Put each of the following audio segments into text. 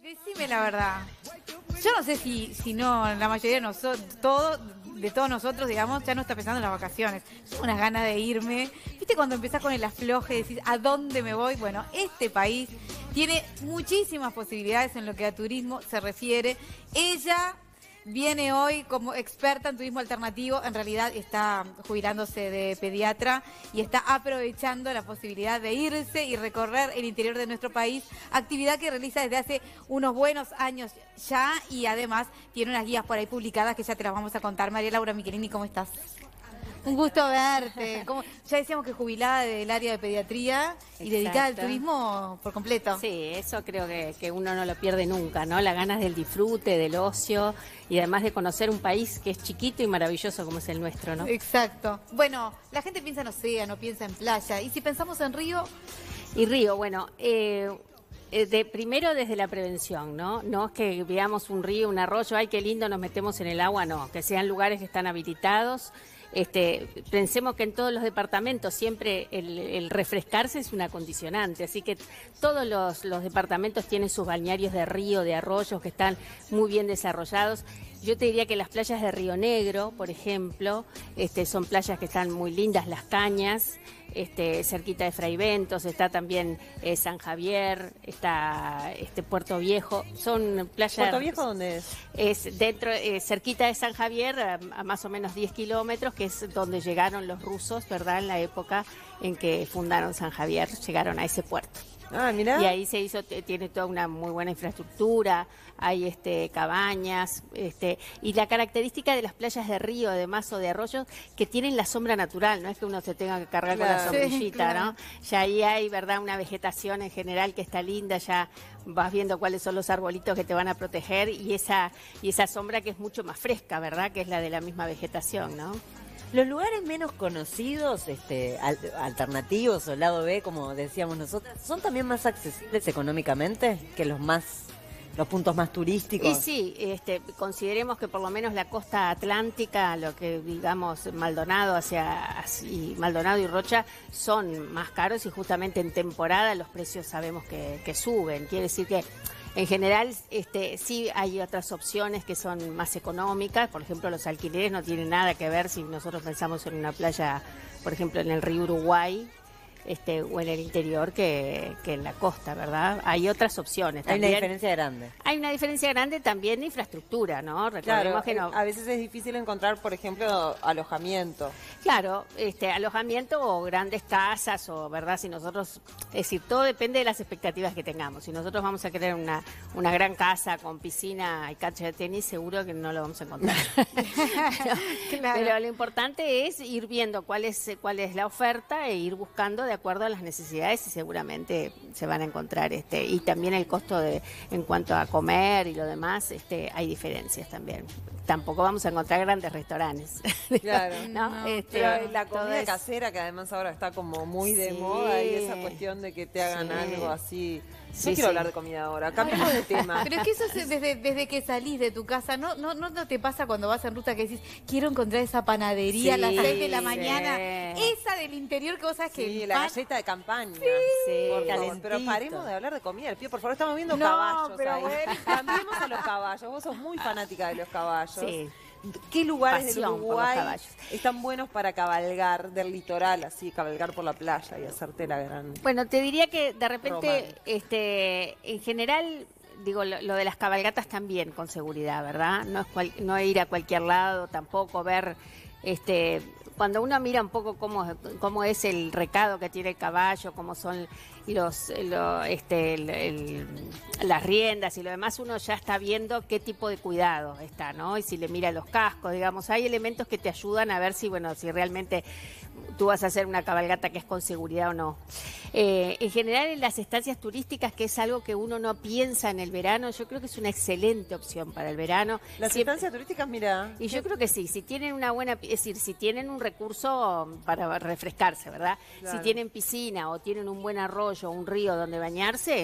Decime la verdad. Yo no sé si no, la mayoría de nosotros, de todos nosotros, digamos, ya no está pensando en las vacaciones. Yo tengo unas ganas de irme. ¿Viste cuando empezás con el afloje y decís, ¿a dónde me voy? Bueno, este país tiene muchísimas posibilidades en lo que a turismo se refiere. Ella viene hoy como experta en turismo alternativo, en realidad está jubilándose de pediatra y está aprovechando la posibilidad de irse y recorrer el interior de nuestro país, actividad que realiza desde hace unos buenos años ya y además tiene unas guías por ahí publicadas que ya te las vamos a contar. María Laura Michelini, ¿cómo estás? Un gusto verte. Ya decíamos que jubilada del área de pediatría y dedicada al turismo por completo. Sí, eso creo que uno no lo pierde nunca, ¿no? Las ganas del disfrute, del ocio y además de conocer un país que es chiquito y maravilloso como es el nuestro, ¿no? Exacto. Bueno, la gente piensa en océano, piensa en playa. ¿Y si pensamos en río? Y río, bueno, primero desde la prevención, ¿no? No es que veamos un río, un arroyo, ay, qué lindo, nos metemos en el agua, no. Que sean lugares que están habilitados. Pensemos que en todos los departamentos siempre el refrescarse es una condicionante, así que todos los departamentos tienen sus balnearios de río, de arroyos que están muy bien desarrollados. Yo te diría que las playas de Río Negro, por ejemplo, son playas que están muy lindas, Las Cañas, cerquita de Fraiventos, está también San Javier, está Puerto Viejo, son playas... ¿Puerto Viejo dónde es? Es dentro, cerquita de San Javier, a más o menos 10 kilómetros, que es donde llegaron los rusos, ¿verdad? En la época en que fundaron San Javier, llegaron a ese puerto. Ah, mirá. Y ahí se hizo, tiene toda una muy buena infraestructura, hay cabañas, y la característica de las playas de río, además, o de arroyos, que tienen la sombra natural, no es que uno se tenga que cargar con la sombrillita, sí, claro, ¿no? Ya ahí hay, ¿verdad?, una vegetación en general que está linda, ya vas viendo cuáles son los arbolitos que te van a proteger y esa sombra que es mucho más fresca, ¿verdad?, que es la de la misma vegetación, ¿no? Los lugares menos conocidos, alternativos o lado B, como decíamos nosotros, ¿son también más accesibles económicamente que los puntos más turísticos? Y sí, consideremos que por lo menos la costa atlántica, lo que digamos Maldonado Maldonado y Rocha son más caros y justamente en temporada los precios sabemos que suben. Quiere decir que en general, sí hay otras opciones que son más económicas. Por ejemplo, los alquileres no tienen nada que ver si nosotros pensamos en una playa, por ejemplo, en el río Uruguay, o en el interior que en la costa, ¿verdad? Hay otras opciones también. Hay una diferencia grande. Hay una diferencia grande también de infraestructura, ¿no? Recordemos que no. A veces es difícil encontrar, por ejemplo, alojamiento. Claro, alojamiento o grandes casas, o verdad, si nosotros, es decir, todo depende de las expectativas que tengamos. Si nosotros vamos a querer una gran casa con piscina y cancha de tenis, seguro que no lo vamos a encontrar. Claro. Pero lo importante es ir viendo cuál es la oferta e ir buscando de acuerdo a las necesidades y seguramente se van a encontrar y también el costo en cuanto a comer y lo demás, hay diferencias también. Tampoco vamos a encontrar grandes restaurantes. Claro. ¿No? Pero la comida casera, que además ahora está como muy de moda, y esa cuestión de que te hagan algo así. No quiero hablar de comida ahora, cambiamos de tema. Pero es que eso es desde que salís de tu casa, ¿no te pasa cuando vas en ruta que decís, quiero encontrar esa panadería a las 6 de la mañana? Esa del interior que vos sabés que... Sí, la galleta de campaña. Sí, por favor. Pero paremos de hablar de comida. El Pío, por favor, estamos viendo caballos pero ahí. bueno. Cambiemos a los caballos. Vos sos muy fanática de los caballos. Sí. ¿Qué lugares del Pasión por los Uruguay caballos. están buenos para cabalgar del litoral, así, cabalgar por la playa y hacerte la gran... Bueno, te diría que de repente, en general, digo, lo de las cabalgatas también con seguridad, ¿verdad? No ir a cualquier lado, tampoco ver, cuando uno mira un poco cómo es el recado que tiene el caballo, cómo son las riendas y lo demás, uno ya está viendo qué tipo de cuidado está, ¿no? Y si le mira los cascos, digamos, hay elementos que te ayudan a ver si realmente tú vas a hacer una cabalgata que es con seguridad o no. En general, en las estancias turísticas, que es algo que uno no piensa en el verano, yo creo que es una excelente opción para el verano. Las estancias turísticas, mira... Y yo creo que sí, si tienen es decir, si tienen un recurso para refrescarse, ¿verdad? Claro. Si tienen piscina o tienen un buen arroyo, un río donde bañarse,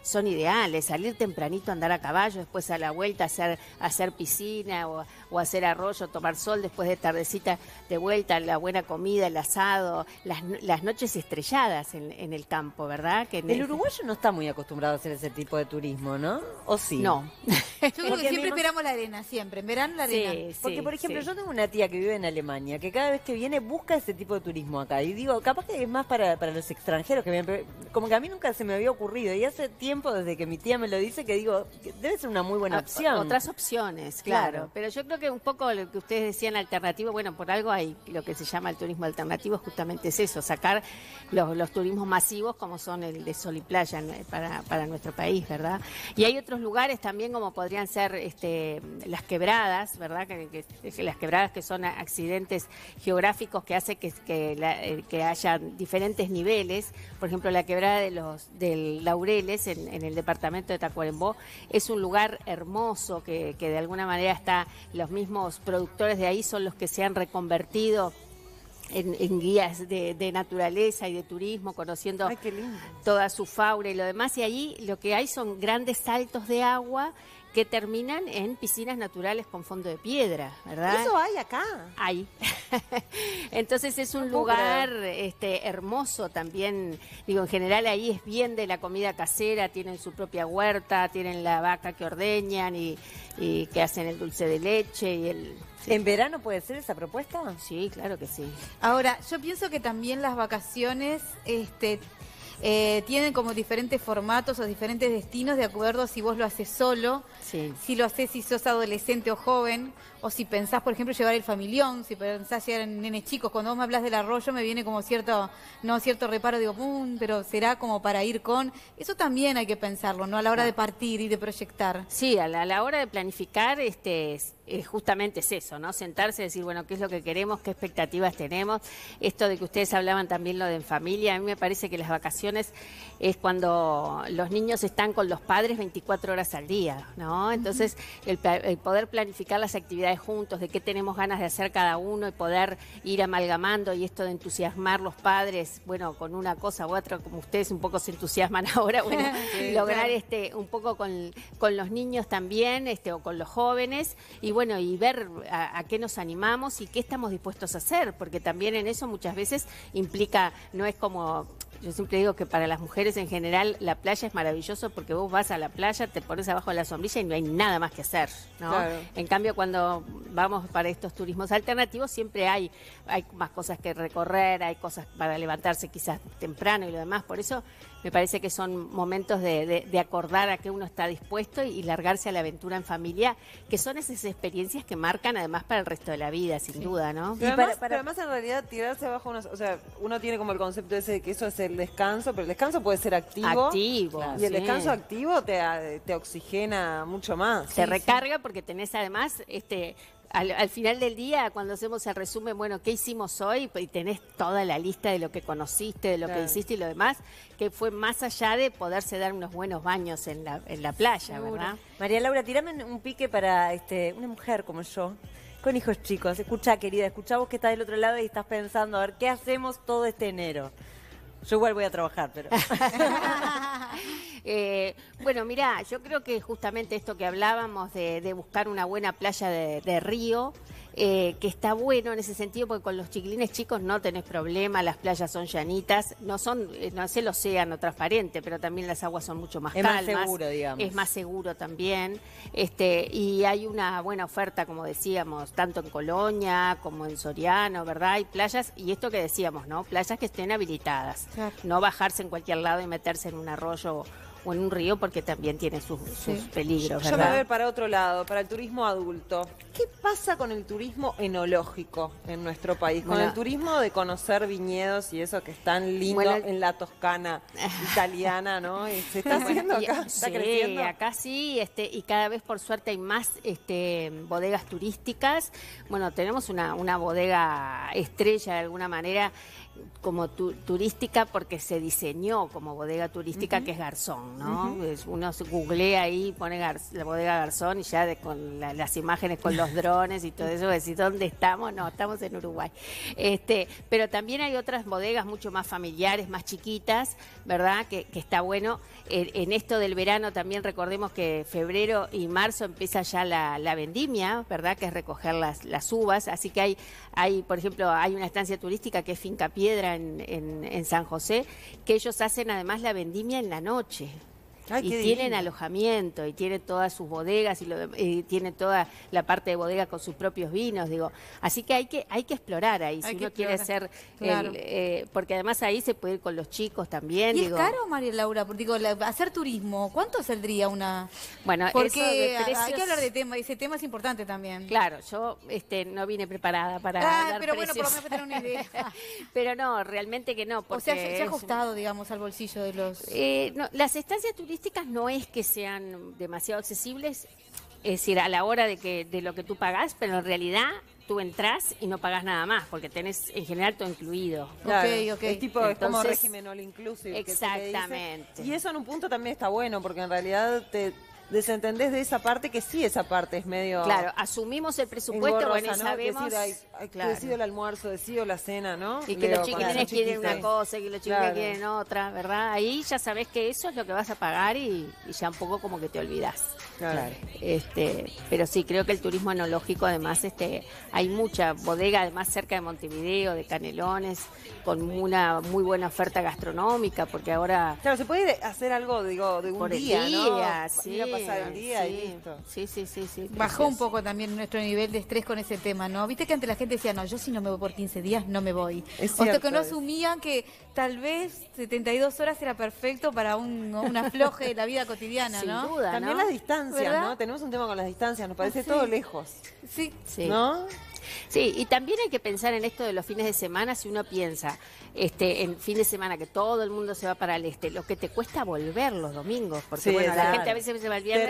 son ideales. Salir tempranito a andar a caballo, después a la vuelta hacer piscina o hacer arroyo, tomar sol, después de tardecita de vuelta, la buena comida, el asado, las noches estrelladas en el campo, ¿verdad? Que el uruguayo no está muy acostumbrado a hacer ese tipo de turismo, ¿no? ¿O sí? No. Yo creo que siempre esperamos la arena, siempre. En verano la arena. Sí, Porque, por ejemplo, sí. yo tengo una tía que vive en Alemania, que cada vez que viene busca ese tipo de turismo acá. Y digo, capaz que es más para los extranjeros que vienen, pero como que a mí nunca se me había ocurrido. Y hace tiempo, desde que mi tía me lo dice, que digo, que debe ser una muy buena opción. Otras opciones, claro. Claro. Pero yo creo que un poco lo que ustedes decían alternativo, bueno, por algo hay lo que se llama el turismo alternativo, justamente es eso, sacar los turismos masivos como son el de sol y playa para nuestro país, ¿verdad? Y hay otros lugares también como podrían ser las quebradas, ¿verdad? Que las quebradas que son accidentes geográficos que hace que haya diferentes niveles. Por ejemplo, la quebrada del Laureles en el departamento de Tacuarembó es un lugar hermoso que de alguna manera los mismos productores de ahí son los que se han reconvertido en guías de naturaleza y de turismo, conociendo toda su fauna y lo demás. Y allí lo que hay son grandes saltos de agua que terminan en piscinas naturales con fondo de piedra, ¿verdad? ¿Eso hay acá? Hay. Entonces es un lugar hermoso también. Digo, en general ahí es bien de la comida casera, tienen su propia huerta, tienen la vaca que ordeñan y que hacen el dulce de leche y el... Sí. ¿En verano puede ser esa propuesta? Sí, claro que sí. Ahora, yo pienso que también las vacaciones tienen como diferentes formatos o diferentes destinos de acuerdo a si vos lo haces solo, Sí. si lo haces si sos adolescente o joven, o si pensás, por ejemplo, llevar el familión, si pensás llevar nenes chicos. Cuando vos me hablas del arroyo me viene como cierto reparo, digo, pero será como para ir con... Eso también hay que pensarlo, ¿no? A la hora de partir y de proyectar. Sí, a la hora de planificar, justamente es eso, ¿no? Sentarse y decir, bueno, qué es lo que queremos, qué expectativas tenemos. Esto de que ustedes hablaban también lo de en familia, a mí me parece que las vacaciones es cuando los niños están con los padres 24 horas al día, ¿no? Entonces, el poder planificar las actividades juntos, de qué tenemos ganas de hacer cada uno y poder ir amalgamando y esto de entusiasmar los padres, bueno, con una cosa u otra, como ustedes un poco se entusiasman ahora, bueno, Sí, lograr claro. un poco con los niños también, o con los jóvenes, y bueno, y ver a qué nos animamos y qué estamos dispuestos a hacer, porque también en eso muchas veces implica, no es como... Yo siempre digo que para las mujeres en general la playa es maravilloso porque vos vas a la playa, te pones abajo de la sombrilla y no hay nada más que hacer, ¿no? Claro. En cambio, cuando vamos para estos turismos alternativos siempre hay más cosas que recorrer, hay cosas para levantarse quizás temprano y lo demás. Por eso me parece que son momentos de acordar a qué uno está dispuesto y largarse a la aventura en familia, que son esas experiencias que marcan además para el resto de la vida, sin duda, ¿no? Pero, Y para- además, pero además en realidad tirarse abajo, o sea, uno tiene como el concepto ese de que eso es el descanso, pero el descanso puede ser activo. Activo, Y el sí. descanso activo te oxigena mucho más. Te recarga porque tenés además, al final del día, cuando hacemos el resumen, bueno, ¿qué hicimos hoy? Y tenés toda la lista de lo que conociste, de lo que Claro. hiciste y lo demás, que fue más allá de poderse dar unos buenos baños en la playa, ¿verdad? María Laura, tirame un pique para una mujer como yo, con hijos chicos. Escucha, querida, escucha vos que estás del otro lado y estás pensando, a ver, ¿qué hacemos todo este enero? Yo igual voy a trabajar, pero... Bueno, mirá, yo creo que justamente esto que hablábamos de buscar una buena playa de río, que está bueno en ese sentido, porque con los chiquilines chicos no tenés problema, las playas son llanitas, no es el océano transparente, pero también las aguas son mucho más Es más calmas. seguro, digamos. Es más seguro también, y hay una buena oferta, como decíamos, tanto en Colonia como en Soriano, ¿verdad? Hay playas, y esto que decíamos, ¿no? Playas que estén habilitadas, Claro. no bajarse en cualquier lado y meterse en un arroyo o en un río, porque también tiene sus peligros, Yo me voy a ¿verdad? ver para otro lado, para el turismo adulto. ¿Qué pasa con el turismo enológico en nuestro país? Con Bueno. el turismo de conocer viñedos y eso que es tan lindo Bueno, en la Toscana italiana, ¿no? Y se está haciendo acá, está Sí, creciendo. acá sí, y cada vez por suerte hay más bodegas turísticas. Bueno, tenemos una bodega estrella de alguna manera turística porque se diseñó como bodega turística, que es Garzón, ¿no? Uno se googlea ahí, pone la bodega Garzón y ya con las imágenes con los drones y todo eso, decir, ¿dónde estamos? No, estamos en Uruguay. Pero también hay otras bodegas mucho más familiares, más chiquitas, ¿verdad? Que está bueno. En esto del verano también recordemos que febrero y marzo empieza ya la vendimia, ¿verdad? Que es recoger las uvas, así que hay, por ejemplo, hay una estancia turística que es Finca Piedra en San José, que ellos hacen además la vendimia en la noche. Ay, y tienen alojamiento y tienen todas sus bodegas y tienen toda la parte de bodega con sus propios vinos, digo. Así que hay que explorar ahí, si uno quiere ser, claro. Porque además ahí se puede ir con los chicos también. ¿Y es caro, María Laura? Digo, hacer turismo, ¿cuánto saldría una? Bueno, porque eso de precios, hay que hablar de tema, ese tema es importante también. Claro, yo no vine preparada para dar pero precios. bueno, por lo menos tener una idea. Pero no, realmente que no. Porque o sea, se ha ajustado, digamos, al bolsillo de los... no, las estancias turísticas no es que sean demasiado accesibles, es decir, a la hora de lo que tú pagás, pero en realidad tú entras y no pagás nada más, porque tenés en general todo incluido. Claro, okay. Es como régimen all inclusive. Exactamente. Que y eso en un punto también está bueno, porque en realidad te desentendés de esa parte, que sí, esa parte es medio... Claro, asumimos el presupuesto, bueno, y ¿no? sabemos... Decido el almuerzo, decido la cena, ¿no? Y que los chiquitines quieren una cosa, y que los chiquitines quieren otra, ¿verdad? Ahí ya sabés que eso es lo que vas a pagar y ya un poco como que te olvidás. Claro. Pero sí, creo que el turismo enológico, además, hay mucha bodega, además cerca de Montevideo, de Canelones, con una muy buena oferta gastronómica, porque ahora... Claro, se puede hacer algo, digo, de un día, ¿no? Sí, ir a pasar el día y listo. Sí. Bajó un poco también nuestro nivel de estrés con ese tema, ¿no? Viste que antes la gente decía, no, yo si no me voy por 15 días, no me voy. Es o sea, cierto, que no asumían que tal vez 72 horas era perfecto para un afloje de la vida cotidiana, ¿no? Sin duda, También ¿no? las distancias, ¿verdad? ¿no? Tenemos un tema con las distancias, nos parece sí. todo lejos. Sí. ¿No? Sí, y también hay que pensar en esto de los fines de semana. Si uno piensa en fin de semana que todo el mundo se va para el lo que te cuesta volver los domingos, porque Sí, bueno, claro. la gente a veces se va el viernes,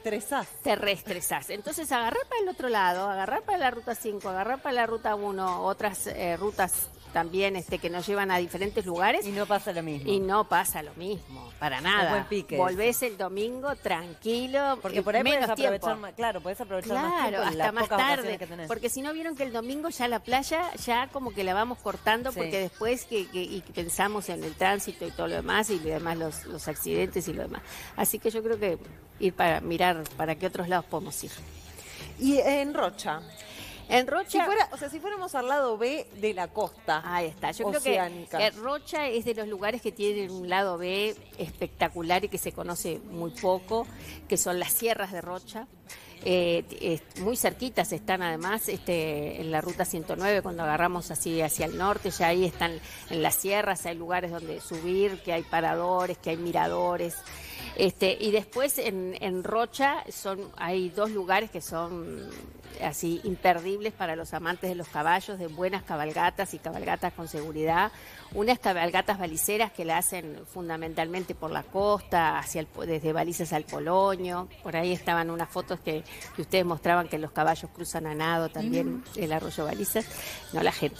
Te reestresás. Entonces agarrar para el otro lado, agarrar para la ruta 5, agarrar para la ruta 1, otras rutas también que nos llevan a diferentes lugares. Y no pasa lo mismo. Y no pasa lo mismo, para nada. buen pique Volvés el domingo tranquilo, Porque por ahí menos podés aprovechar tiempo. más, claro, podés aprovechar más Claro, tiempo y hasta las más pocas tarde, vacaciones que tenés. porque si no vieron que el domingo ya la playa ya como que la vamos cortando, Sí. porque después que pensamos en el tránsito y todo lo demás, y además los accidentes y lo demás. Así que yo creo que ir para mirar para qué otros lados podemos ir. Y en Rocha. En Rocha... Si fuéramos al lado B de la costa. Ahí está. Yo oceánica. creo que Rocha es de los lugares que tienen un lado B espectacular y que se conoce muy poco, que son las sierras de Rocha. Muy cerquitas están además en la ruta 109, cuando agarramos así hacia el norte, ya ahí están en las sierras, hay lugares donde subir, que hay paradores, que hay miradores. Y después en Rocha hay dos lugares que son así imperdibles para los amantes de los caballos, de buenas cabalgatas y cabalgatas con seguridad. Unas cabalgatas baliceras que la hacen fundamentalmente por la costa, desde Balizas al Polonio. Por ahí estaban unas fotos que ustedes mostraban que los caballos cruzan a nado también el arroyo Balizas, no la gente.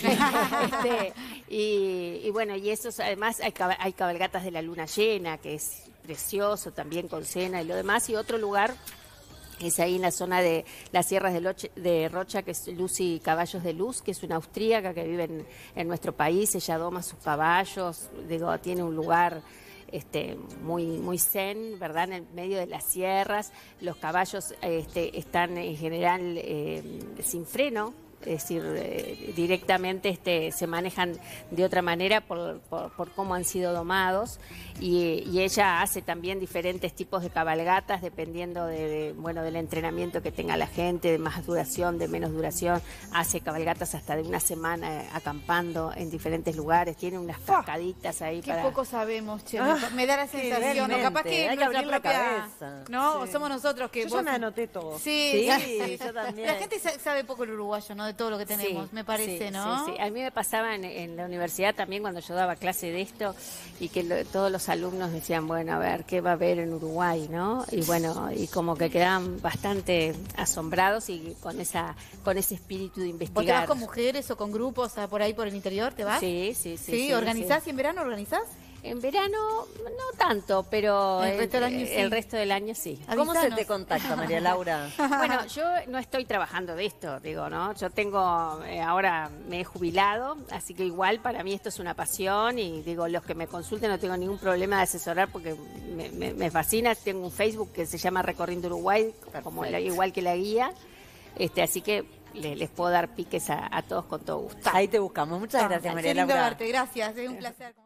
Y bueno, y esos además hay cabalgatas de la luna llena, que es precioso también con cena y lo demás, y otro lugar es ahí en la zona de las sierras de Rocha, que es Lucy Caballos de Luz, que es una austríaca que vive en nuestro país. Ella doma sus caballos, tiene un lugar muy zen, ¿verdad?, en el medio de las sierras. Los caballos están en general sin freno, es decir, directamente se manejan de otra manera por cómo han sido domados, y ella hace también diferentes tipos de cabalgatas dependiendo del entrenamiento que tenga la gente, de más duración, de menos duración. Hace cabalgatas hasta de una semana acampando en diferentes lugares, tiene unas cascaditas ahí. Qué poco sabemos, che. Me da la sensación, ¿no? Capaz que hay que nuestra abrir la propia, cabeza. ¿no? Sí. Somos nosotros que Yo ya me anoté todo. Sí, Sí, yo también. La gente sabe poco el uruguayo, ¿no? de todo lo que tenemos, Sí, me parece, sí, ¿no? Sí, sí. A mí me pasaba en la universidad también cuando yo daba clase de esto y que todos los alumnos decían, bueno, a ver, ¿qué va a haber en Uruguay, no? Y bueno, y como que quedaban bastante asombrados y con ese espíritu de investigar. ¿Vos te vas con mujeres o con grupos por ahí por el interior? ¿Te vas? Sí. ¿Sí? ¿Organizás? ¿Y en verano organizás? En verano no tanto, pero El resto del año sí. El resto del año sí. ¿Cómo se Avisanos. te contacta, María Laura? Bueno, yo no estoy trabajando de esto, digo, ¿no? Yo tengo, ahora me he jubilado, así que igual para mí esto es una pasión y digo, los que me consulten no tengo ningún problema de asesorar porque me fascina. Tengo un Facebook que se llama Recorriendo Uruguay, como igual que la guía, así que les puedo dar piques a todos con todo gusto. Ahí te buscamos. Muchas gracias, María Qué lindo Laura. verte, gracias, es un placer.